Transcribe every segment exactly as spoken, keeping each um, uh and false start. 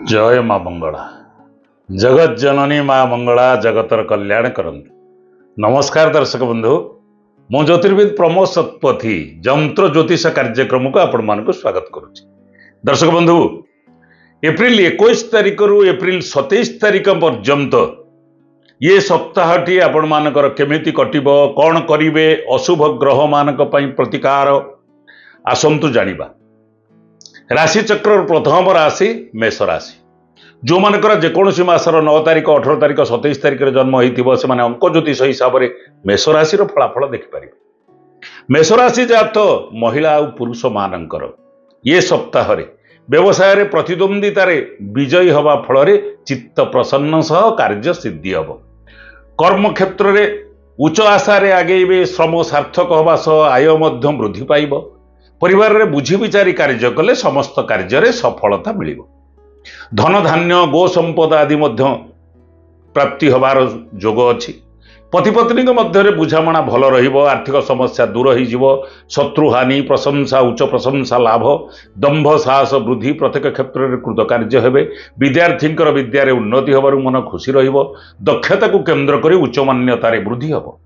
जय माँ मंगला जगत जननी माँ मंगला जगतर कल्याण करंतु। नमस्कार दर्शक बंधु, मु ज्योतिर्विद प्रमोद शतपथी जंत्र ज्योतिष कार्यक्रम को आपण मान स्वागत करुच्ची। दर्शक बंधु, एप्रिल इक्कीस तारिख रु एप्रिल सत्ताईस तारिख पर्यंत ये सप्ताहटी आपण मानकर केमिति कटिबो, कौन करिवे, अशुभ ग्रह मानक पई प्रतिकार आसंतु जानिबा। राशि चक्र प्रथम राशि मेष राशि। जो मानकर जेकोसी मासर नौ तारिख अठारह तारिख सत्ताईस तारिख रे जन्म होइथिबो से माने अंक ज्योतिष हिसाब रे मेष राशि रो फलाफल देखि पारिबे। मेष राशि जात महिला और पुरुष मानकर ये सप्ताह रे व्यवसाय रे प्रतिद्वंदिता रे विजयी हवा फल रे चित्त प्रसन्न सह कार्य सिद्धि हबो। कर्म क्षेत्र रे उच्च आशा रे आगेबे, श्रम सार्थक हवा सह आय मध्यम वृद्धि पाइबो। परिवार रे बुझी विचारी कार्य कले समस्त कार्य रे सफलता मिलिबो। धन धान्य गो संपदा आदि मध्य प्राप्ति हबार जोग अछि। पति पत्नी मध्य बुझामणा भल रहिबो। आर्थिक समस्या दूर हो जिवो। शत्रु हानि, प्रशंसा, उच्च प्रशंसा लाभ, दंभ साहस वृद्धि प्रत्येक क्षेत्र में कृत कार्य हेबे। विद्यार्थी विद्यारे उन्नति हबारु मन खुशी रहिबो। दक्षता को केंद्र करी उच्च मान्यतार वृद्धि हबो।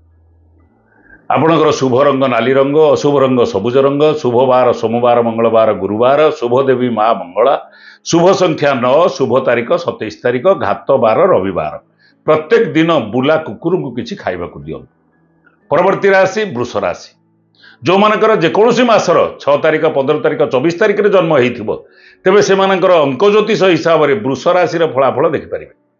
आपणकर शुभ रंग नाली रंग, अशुभ रंग सबुज रंग, शुभ बार सोमवार, मंगलवार, गुरुवार, शुभ देवी माँ मंगला, शुभ संख्या नौ, शुभ तारीख सत्ताईस तारीख, घात बार रविवार। प्रत्येक दिन बुला कुकुर को किसी खाइबा को दियंतु। परवर्ती राशि वृष राशि। जो मानकर जेकोसी मासर छह तारीख, पंद्रह तारीख, चौबीस तारीख रे जन्म होइथिबो तेबे से मानकर अंक ज्योतिष हिसाब रे वृष राशि रे फलाफल देखि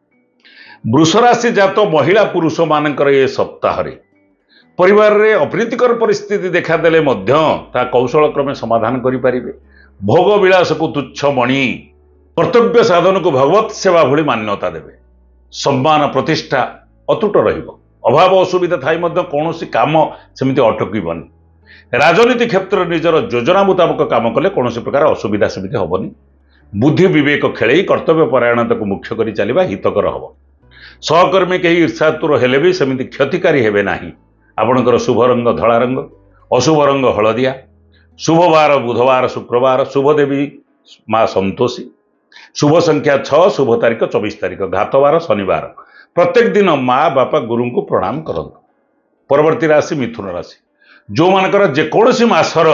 पारिबे। वृष राशि जात महिला पुरुष मानकर ये सप्ताह रे परिवार रे अप्रीतिकर परिस्थिति देखा देले मध्य ता कौशल क्रमे समाधान करि पारिबे। भोग विलास को तुच्छ मणि, कर्तव्य साधन को भगवत सेवा भली मान्यता देवे। सम्मान प्रतिष्ठा अतुट रहिबो। अभाव असुविधा थाई मध्य कौनसी काम सेमिति अटकिबनी। राजनीति क्षेत्र निजर योजना मुताबक काम कले कौनसी प्रकार असुविधा सेमिति हबनी। बुद्धि विवेक खेलई कर्तव्य परायणता को मुख्य करी चलिबा हितकर हबो। सहकर्मी कहीं ईर्षातुर हेले भी सेमिति क्षतिकारी हेबे नाही। आपणकर शुभ रंग धला रंग, अशुभ रंग हलदिया, शुभ बार बुधवार शुक्रवार, शुभ देवी माँ संतोषी, शुभ संख्या छह, शुभ तारीख चौबीस तारीख, घात बार शनिवार। प्रत्येक दिन माँ बापा गुरु को प्रणाम करंतु। परवर्ती राशि मिथुन राशि। जो मानकर जेकोसी मासर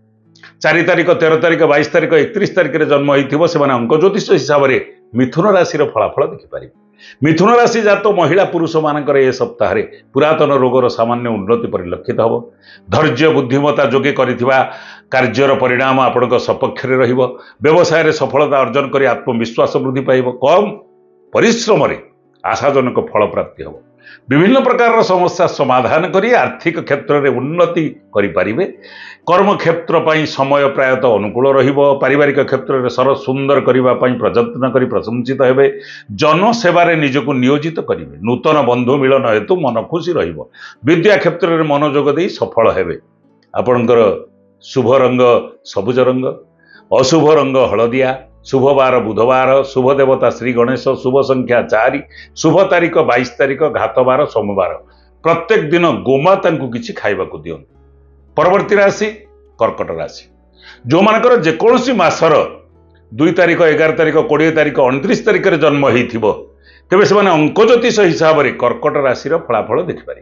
चार तारीख, तेरह तारीख, बाईस तारीख, एकतीस तारीख रे जन्म होइथिबो से माने अंक ज्योतिष हिसाब रे मिथुन राशि रो फलाफल देखि पारिबे। मिथुन राशि जात महिला पुरुष मानकर ए सप्ताह रे पुरातन रोगर सामान्य उन्नति परिलक्षित हबो। धैर्य बुद्धिमता जोगे करिथिबा कार्यर परिणाम आपणक सपक्ष रे रहिबो। व्यवसाय रे सफलता अर्जन करी आत्मविश्वास वृद्धि पाइबो। कम परिश्रम रे आशाजनक फल प्राप्ति हबो। विभिन्न प्रकार समस्या समाधान करी आर्थिक क्षेत्र में उन्नति करि पारिबे। कर्म क्षेत्र पई समय प्रायतः अनुकूल रहिबो। पारिवारिक क्षेत्र में सरस सुंदर करिबा पई प्रयत्न करी प्रशंसित हेबे। जनसेवा रे निजको नियोजित करिवे। नूतन बंधु मिलन हेतु मन खुशी रहिबो। विद्या क्षेत्र में मनोयोग देई सफल हेबे। आपणकर शुभ रंग सबुज रंग, अशुभ रंग हलदिया, शुभ बार बुधवार, शुभ देवता श्री गणेश, शुभ संख्या चारि, शुभ तारीख बाईस तारीख, घात बार सोमवार। प्रत्येक दिन गोमाता को किसी खाइबा को दियंतु। परवर्ती राशि कर्कट राशि। जो मानकर जेकोसी मासर दुई तारीख, एगार तारीख, कोड़े तारीख, उनतीस तारीख रे जन्म होइथिबो तेबे से माने अंक ज्योतिष हिसाब रे कर्कट राशि रो फलाफल देखि पारि।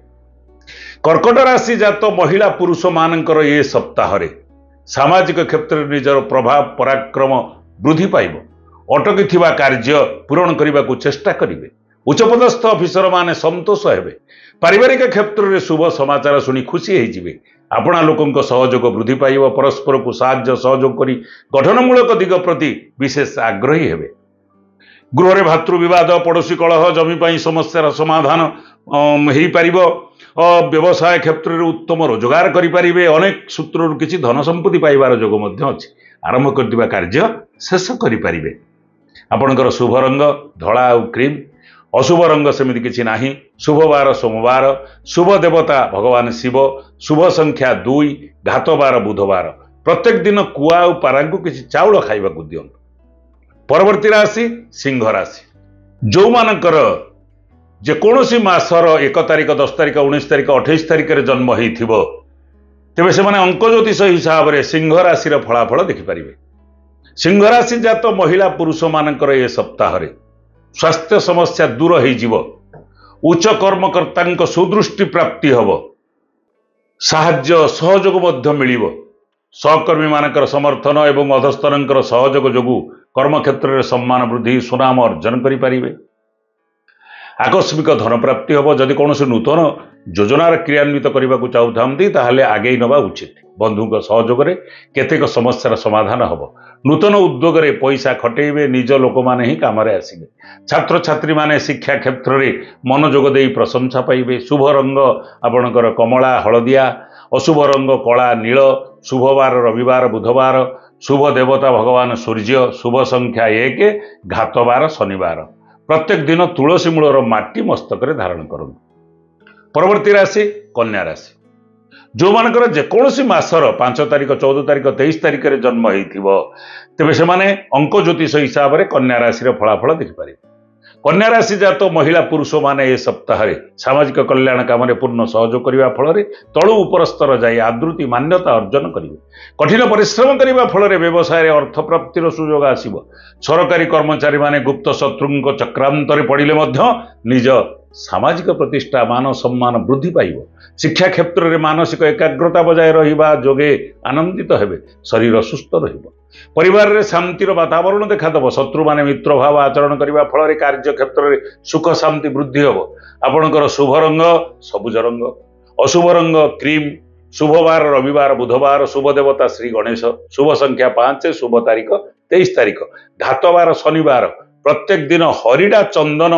कर्कट राशि जात महिला पुरुष मानकर ये सप्ताह रे सामाजिक क्षेत्र में निजर प्रभाव पराक्रम वृद्धि पाइब। अटकी थिबा कार्य पूरण करने को चेष्टा करिवे। उच्चपदस्थ अफिसर माने संतोष हेबे। पारिवारिक क्षेत्र में शुभ समाचार सुनी खुशी हो जिवे। आपणा लोकंक सहयोग वृद्धि पाइब। परस्पर को साहाय्य सहयोग करी गठनमूलक दिग प्रति विशेष आग्रही हेबे। गृह रे भातृ विवाद, पड़ोशी कलह, जमी पाई समस्यार समाधान हो पारिबो। व्यवसाय क्षेत्र में उत्तम रोजगार करें। अनेक सूत्र किसी धन संपत्ति पाइबार जोग मध्य अछि। आरंभ करथिबा कार्य शेष करें। आपणकर शुभ रंग धला और क्रीम, अशुभ रंग सेमिति किछि नाही। शुभ बार सोमवार, शुभ देवता भगवान शिव, शुभ संख्या दुई, घात बार बुधवार। प्रत्येक दिन कुआ और पारांकु किछि चाउल खाइबा को दियंतु। परवर्ती राशि सिंह राशि। जो मानकर जेकोसी मासर एक तारीख, दस तारीख, उन्नीस तारीख, अठाईस तारीख रे जन्म होइथिबो तेबे से माने अंक ज्योतिष हिसाब रे सिंह राशि रो फलाफल देखि पारिबे। सिंह राशि जात महिला पुरुष मानकर ए सप्ताह स्वास्थ्य समस्या दूर हो उच्च कर्मकर्ता सुदृष्टि प्राप्ति हम साहाय्य सहयोग मिल सहकर्मी मानकर समर्थन एवं अधस्तरंकर सहयोग जोगु कर्मक्षेत्र में सम्मान वृद्धि सुनाम अर्जन करें आकस्मिक धन प्राप्ति हम जदि कौन नूतन योजनार क्रियान्वित करने को चाहते ताहले आगे नवा उचित बंधु सहयोग केतेक समस्यार समाधान हम नूतन उद्योग में पैसा खटेबे निज लोक मैंने ही कम आसवे छात्र छात्री माने शिक्षा क्षेत्र में मनोजोग दे प्रशंसा पाइबे शुभ रंग आपणकर कमला हलदिया अशुभ रंग कला नील शुभवार रविवार बुधवार शुभ देवता भगवान सूर्य शुभ संख्या एक घातवार शनिवार प्रत्येक दिन तुलसी मूलर माटी मस्तक धारण करूँ। परवर्ती राशि कन्या राशि जो मानकर जेकोसी मासर पांच तारिख चौदह तारिख तेईस तारिख में जन्म हो तेरे से अंक ज्योतिष हिसाब से कन्या राशि फलाफल देखिपारे। कन्या राशि जात महिला पुरुष माने ए सप्ताह सामाजिक कल्याण काम पूर्ण सहयोग करने फल तलु उपर स्तर जाए आदृति मान्यता अर्जन करेंगे कठिन परिश्रम करने फल व्यवसाय अर्थ प्राप्तिर सुजोग आसव सरकारी कर्मचारी माने गुप्त शत्रु चक्रांत पड़े निज सामाजिक प्रतिष्ठा मान सम्मान वृद्धि पाइब शिक्षा क्षेत्र में मानसिक एकाग्रता बजाय रहा जोगे आनंदित हेबे शरीर सुस्थ रहिब परिवार रे शांतिर वातावरण देखादेव शत्रु माने मित्र भाव आचरण करने फल कार्य क्षेत्र में सुख शांति वृद्धि हम आपणकर शुभ रंग सबुज रंग अशुभ रंग क्रीम शुभवार रविवार बुधवार शुभ देवता श्री गणेश शुभ संख्या पांच शुभ तारीख तेईस तारीख घातवार शनिवार प्रत्येक दिन हरिडा चंदन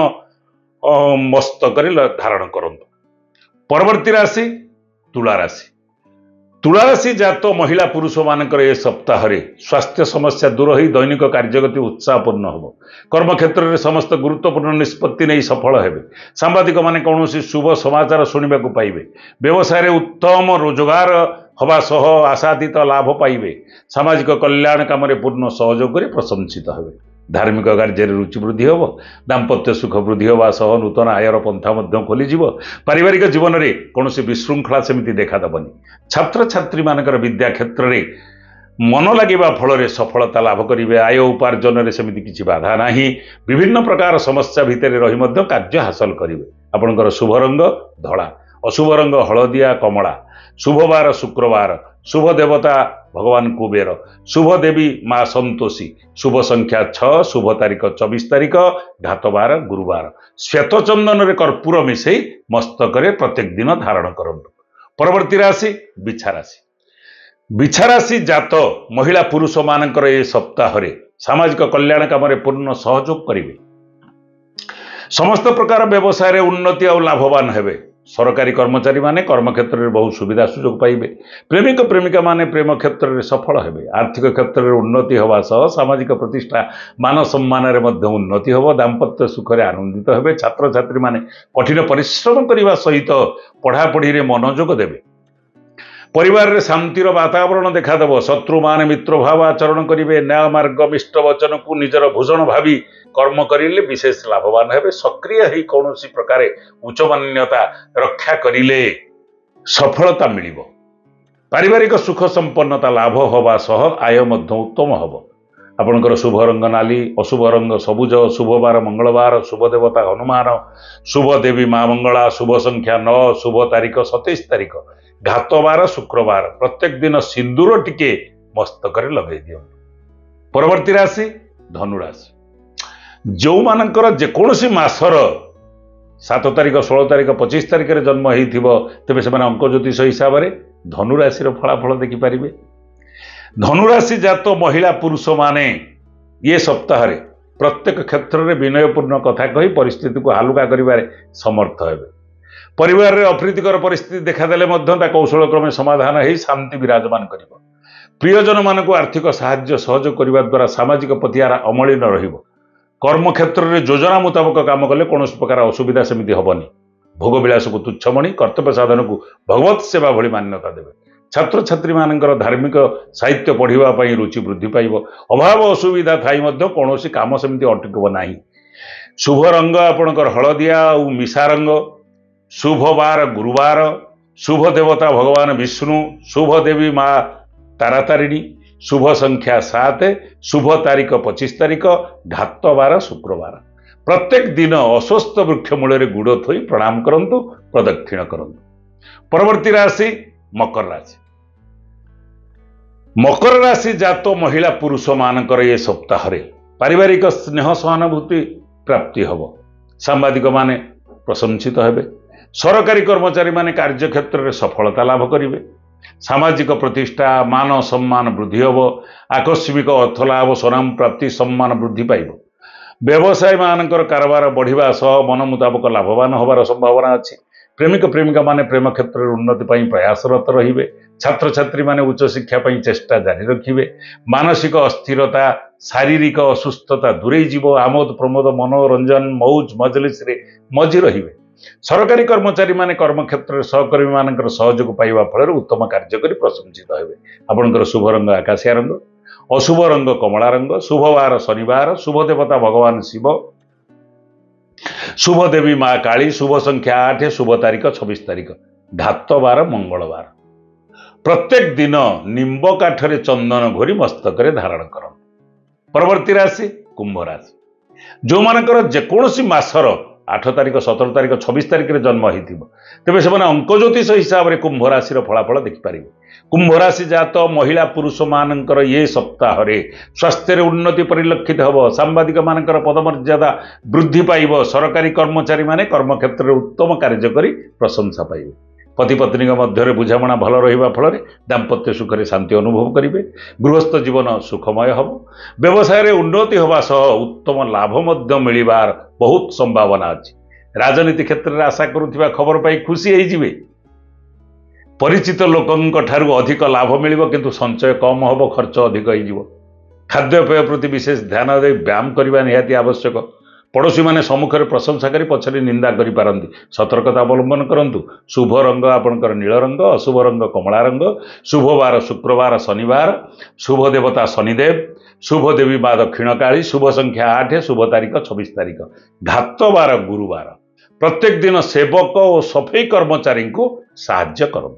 मस्तक धारण करंतु। परवर्ती राशि तुला राशि तुला राशि जात महिला पुरुष मानकर ए सप्ताह स्वास्थ्य समस्या दूर हो दैनिक कार्यगति उत्साहपूर्ण हम कर्मक्षेत्र में समस्त गुरुत्वपूर्ण निष्पत्ति नहीं सफल हेबे सांबादिक माने कौन शुभ समाचार शुणा पाइबे व्यवसाय उत्तम रोजगार हवा सह आशातीत लाभ पाइबे सामाजिक कल्याण काम पूर्ण सहयोग कर प्रशंसित हेबे धार्मिक कार्य रुचि वृद्धि हम दाम्पत्य सुख वृद्धि होगा सह नूतन आयर पंथा खोलीज पारिवारिक जीवन में कौन विशृंखला सेमती देखादेवनी छात्र छात्री मानकर विद्या क्षेत्र में मन लगे फल सफलता लाभ करेंगे आय उपार्जन में सेमती किसी बाधा ना विभिन्न प्रकार समस्या भितर रही कार्य हासिल करेंगे आपणकर शुभ रंग धड़ा अशुभ रंग हलदिया कमला शुभवार शुक्रवार शुभ देवता भगवान कुबेर शुभ देवी माँ संतोषी शुभ संख्या छह शुभ तारीख चौबीस तारीख घातवार गुरुवार श्वेत चंदन कर्पूर मिसई मस्तक प्रत्येक दिन धारण करूँ। परवर्ती राशि बिछा राशि बिछा राशि जात महिला पुरुष मानकर ए सप्ताह सामाजिक कल्याण काम पूर्ण सहयोग करेंगे समस्त प्रकार व्यवसाय उन्नति और लाभवान हेबे सरकारी कर्मचारी माने कर्मक्षेत्र में बहुत सुविधा सुजोग पाइबे प्रेमिक प्रेमिका माने प्रेम क्षेत्र में सफल हेबे आर्थिक क्षेत्र में उन्नति होगा सह सामाजिक प्रतिष्ठा मान सम्मान उन्नति होब दाम्पत्य सुखरे आनंदित हेबे छात्र छात्री माने कठिन परिश्रम करने सहित पढ़ापढ़ी में मनोजोग देवे परिवार में शांतिर वातावरण देखादेव शत्रु मान मित्र भाव आचरण करेंगे न्याय मार्ग मिष्ट वचन को निजर भूषण भावी कर्म करेंगे विशेष लाभवान हेबे सक्रिय ही कौन प्रकार उच्च मान्यता रक्षा करेंगे सफलता मिल पारिवारिक सुख संपन्नता लाभ होगा सह आय उत्तम हम आपणकर शुभ रंग नाली अशुभ रंग सबुज शुभवार मंगलवार शुभ देवता हनुमान शुभ देवी माँ मंगला शुभ संख्या नौ शुभ तारीख सतैश तारीख घातवार शुक्रवार प्रत्येक दिन सिंदूर टिके मस्तक लगे दियो। परवर्ती राशि धनु राशि जो मानकर जेकोसी मासर सात तारीख षोल तारीख पच्चीस तारीख में जन्म हो तेज से अंक ज्योतिष हिसाब से धनु राशि फलाफल देखिपारे। धनु राशि जात महिला पुरुष माने ये सप्ताह प्रत्येक क्षेत्र में विनयपूर्ण कथा कही परिस्थिति को हालुका कर समर्थ हेबे परिवार में अप्रीतिकर परिस्थिति देखादेले कौशल क्रमे समाधान हो शांति विराजमान कर प्रियजन मानक आर्थिक साहाय्य सहयोग करने द्वारा सामाजिक पतियारा अमलिन रहिबो कर्म क्षेत्र में योजना मुताबक काम कले कौन प्रकार असुविधा सेमती हेबनी भोग विलास को तुच्छमणि कर्तव्य साधन को भगवत सेवा भली मान्यता देवे छात्र छात्री मानकर धार्मिक साहित्य पढ़ाई रुचि वृद्धि पाइब अभाव असुविधा थाई कौन काम सेमती अटकब ना शुभ रंग आपणकर हलदिया और मिशा रंग शुभवार गुरुवार शुभ देवता भगवान विष्णु शुभ देवी माँ तारातारिणी शुभ संख्या सात, शुभ तारीख पच्चीस तारीख, घात बार शुक्रवार। प्रत्येक दिन अस्वस्थ वृक्ष मूल गुड़ थोई प्रणाम करंतु, प्रदक्षिण करंतु। परवर्ती राशि मकर राशि। मकर राशि जात महिला पुरुष मानकर ये सप्ताह पारिवारिक स्नेह सहानुभूति प्राप्ति हब। सांबादिक माने प्रशंसित हेबे। सरकारी कर्मचारी माने कार्य क्षेत्र में सफलता लाभ करिवे। सामाजिक प्रतिष्ठा मान सम्मान वृद्धि हब। आकस्मिक अर्थ लाभ सुनाम प्राप्ति सम्मान वृद्धि पाइब। व्यवसाय मानकर कारोबार बढ़िबा सह मन मुताबक लाभवान होबार संभावना अछि। प्रेमिक प्रेमिका माने प्रेम क्षेत्र में उन्नति पाई प्रयासरत रहिबे। छात्र छात्री माने उच्च शिक्षा पाई चेष्टा जारी रखिबे। मानसिक अस्थिरता शारीरिक असुस्थता दूरे जीव। आमोद प्रमोद मनोरंजन मौज मजलिस रे मजी रहिबे। सरकारी कर्मचारी माने कर्म क्षेत्र में सहकर्मी मानकर सहयोग पाइबा फल उत्तम कार्य करी प्रशंसित हेबे। आपनकर शुभ रंग आकाशिया रंग, अशुभ रंग कमला रंग, शुभ वार शनिवार, शुभ देवता भगवान शिव, शुभ देवी माँ काली, शुभ संख्या आठ, शुभ तारीख छब्बीस तारीख, घात बार मंगलवार। प्रत्येक दिन निंब काठरे चंदन घोरी मस्तक धारण कर। परवर्ती राशि कुंभ राशि। जो मानकर जेकोसी मासर आठ तारीख सतर तारीख छब्बीस तारीख में जन्म होती तेज से अंक ज्योतिष हिसाब से कुंभ राशि फलाफल देखिपारे। कुंभ राशि जात महिला पुरुष मानकर ये सप्ताह स्वास्थ्य उन्नति परिलक्षित हम। सांबादिक मानकर पदमर्यादा वृद्धि पाइब। सरकारी कर्मचारी माने कर्म क्षेत्र में उत्तम कार्य करी प्रशंसा पाइबे। पति पत्नी मध्य बुझामणा भल रहा फल दाम्पत्य सुख में शांति अनुभव करेंगे। गृहस्थ जीवन सुखमय हम। व्यवसाय उन्नति होगा सह उत्तम लाभ मिलबार बहुत संभावना अच्छी। राजनीति क्षेत्र में आशा करुवा खबर पाई खुशी होइजिबे। परिचित लोकंक ठारू अधिक लाभ मिलिबो किंतु संचय कम हम, खर्च अधिक होइजिबो। खाद्यपेय प्रति विशेष ध्यान दे व्यायाम करने निहाती आवश्यक। पड़ोशी माने सम्मुख में प्रशंसा करी पछरे निंदा करि पारंती। सतर्कता अवलंबन करंतु। शुभ रंग आपनकर नील रंग, अशुभ रंग कमला रंग, शुभ वार शुक्रवार शनिवार, शुभ देवता शनिदेव, शुभ देवी माँ दक्षिण काली, शुभ संख्या आठ, शुभ तारीख छब्बीस तारीख, घात बार गुरुवार। प्रत्येक दिन सेवक और सफाई कर्मचारी को साहाय्य करंतु।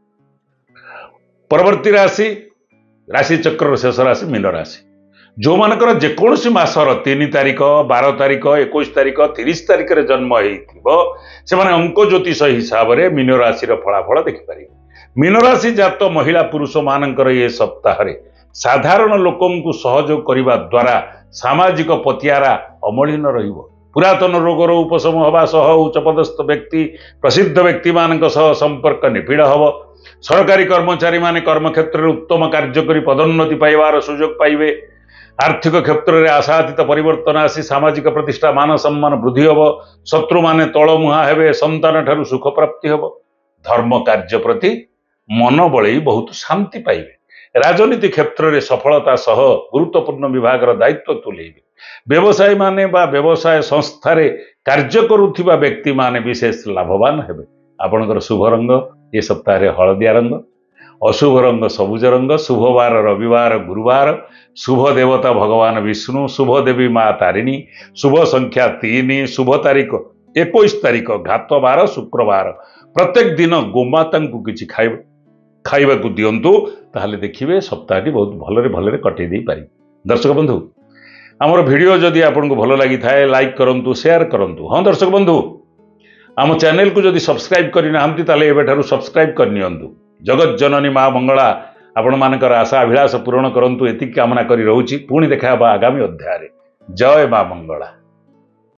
परवर्ती राशि राशि चक्र शेष राशि मीन राशि। जो मानकर जेकोसी मासर तीन तारीख बार तारीख इक्कीस तारीख तीस तारीख में जन्म से अंक ज्योतिष हिसाब से मीन राशि फलाफल देखिपारे। मीन राशि जात महिला पुरुष मानकर ये सप्ताह साधारण लोकों को सहयोग करने द्वारा सामाजिक पतियारा अमलिन रहिबो। पुरातन रोगर उपशम होगा सह उच्चपदस्थ व्यक्ति प्रसिद्ध व्यक्ति मान संपर्क निबिड़ हम। सरकारी कर्मचारी माने कर्म क्षेत्र में उत्तम कार्य करी पदोन्नति पाइबार सुजोग पाइबे। आर्थिक क्षेत्र में आशातीत परिवर्तन आसी सामाजिक प्रतिष्ठा मान सम्मान वृद्धि हम। शत्रु माने तलमुहा हेबे। संतान ठारू सुख प्राप्ति हम। धर्म कार्य प्रति मन बलई बहुत शांति पाइबे। राजनीति क्षेत्र में सफलता सह गुरुत्वपूर्ण विभाग दायित्व तुलेबे। व्यवसाय माने बा व्यवसाय संस्था कार्य करुथिबा व्यक्ति माने विशेष लाभवान हेबे। आपनकर शुभ रंग ये सप्ताह हलदिया रंग, अशुभ रंग सबुज रंग, शुभ वार रविवार गुरुवार, शुभ देवता भगवान विष्णु, शुभ देवी माँ तारिणी, शुभ संख्या तीन, शुभ तारीख इक्कीस तारीख, घात बार शुक्रवार। प्रत्येक दिन गोमाता को किसी खाइ खाइबा को दियंतु ताहले देखिबे सप्ताहटी बहुत भलरे भलरे कटै दे पारि। दर्शक बंधु आमर वीडियो जदि आपको भल लगी थाए लाइक करंतु शेयर करंतु। हाँ दर्शक बंधु आम चैनल को जदि सब्सक्राइब करना ताले एबेठारु सब्सक्राइब करनियंतु। जगत जननी माँ मंगला आपण मानकर आशा अभिलाष पूरण करंतु एति कामना करी रहूची। पुणी देखा आगामी अध्याय। जय माँ मंगला।